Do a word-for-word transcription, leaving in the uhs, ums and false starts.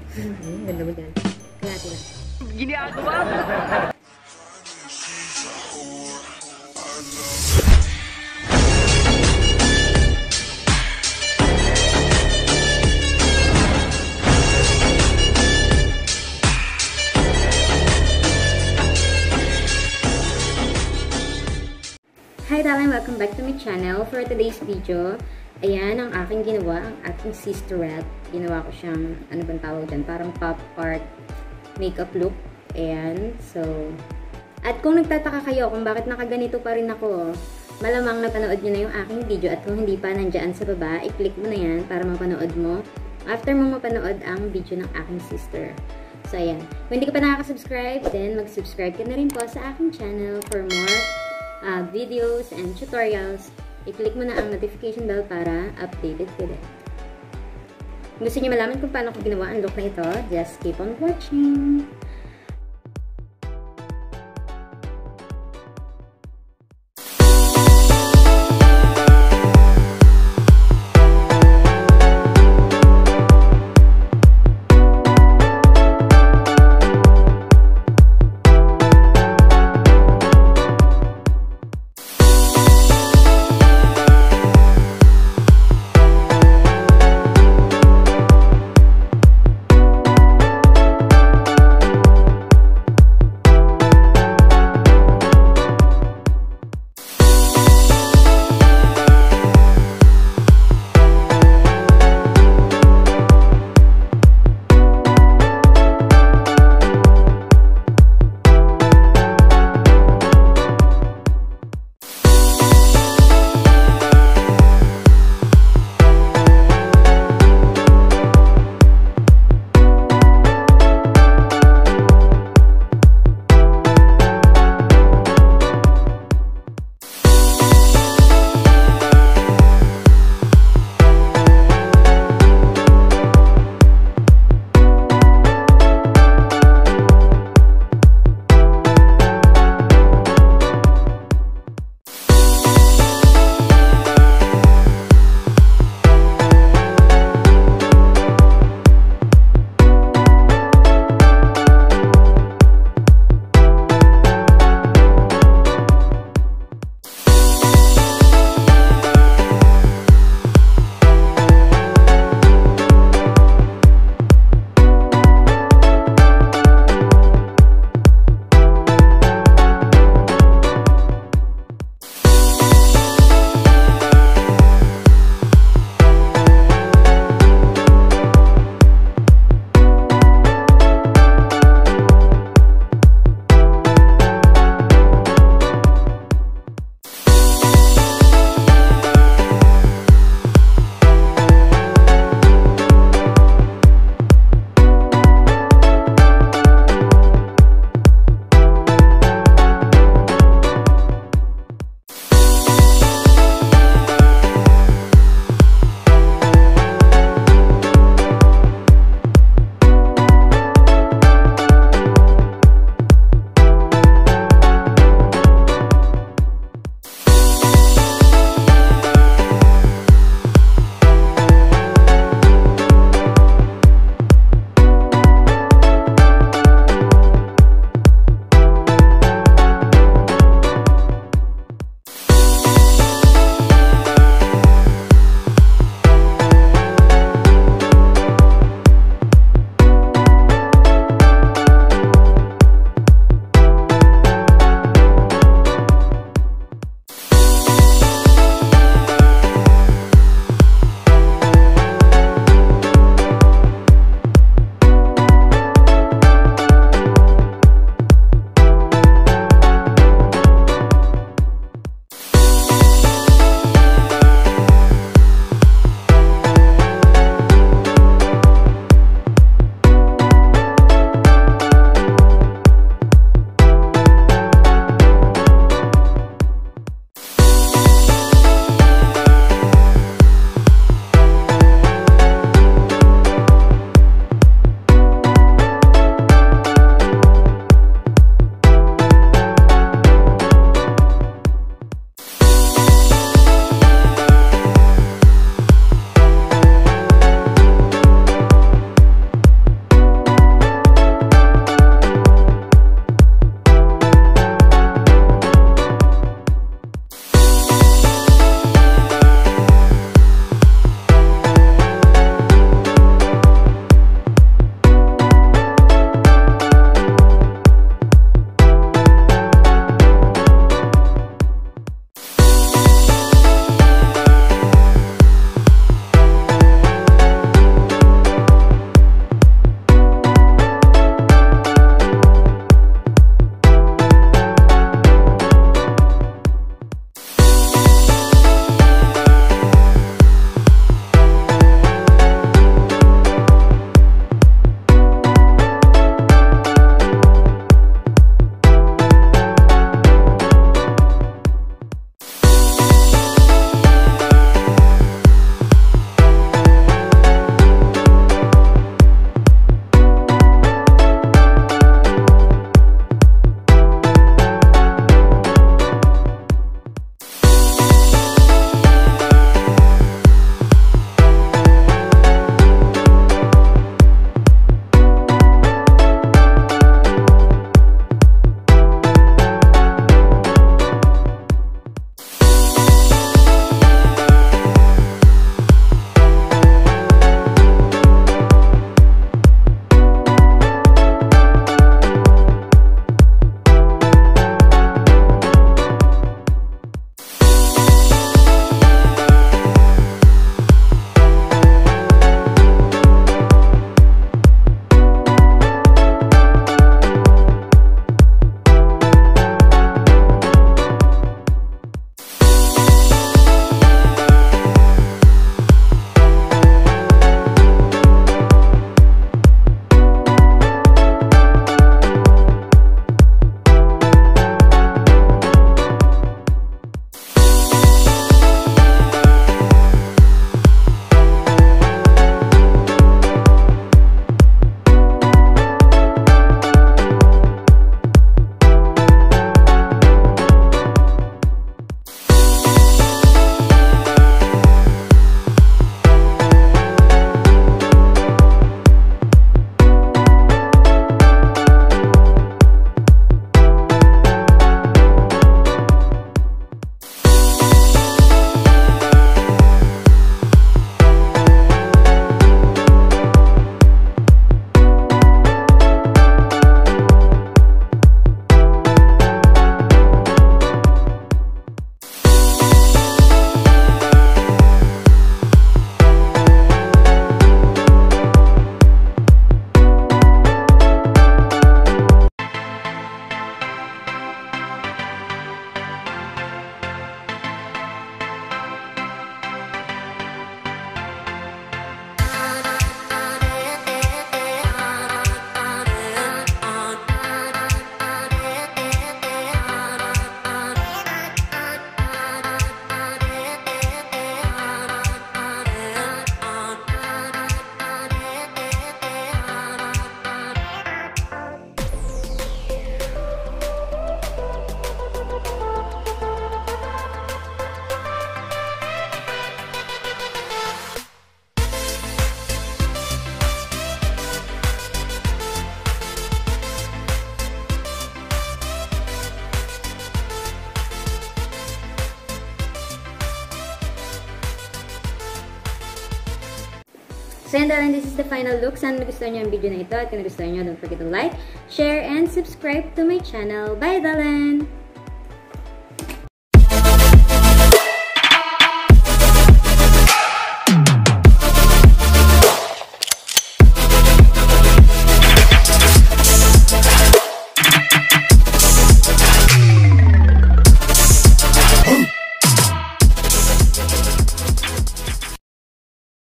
Hmm, ganda mo dyan. Kalati lang. Ginagawa mo! Hi darling! Welcome back to my channel. For today's video, ayan ang aking ginawa, ang aking sisterette. Ginawa ko siyang, ano bang tawag dyan, parang pop art makeup look. Ayan, so, at kung nagtataka kayo kung bakit nakaganito pa rin ako, malamang napanood nyo na yung aking video at kung hindi pa nandyan sa baba, i-click mo na yan para mapanood mo. After mo mapanood ang video ng aking sister. So, ayan. Kung hindi ka pa nakaka-subscribe, then mag-subscribe ka na rin po sa aking channel for more Uh, videos and tutorials. I-click mo na ang notification bell para updated ka din. Kung gusto niyo malaman kung paano ko ginawa ang look na ito, just keep on watching! So yan, darling, this is the final look. Sana nagustuhan nyo ang video na ito. At kung nagustuhan nyo, don't forget to like, share, and subscribe to my channel. Bye, darling!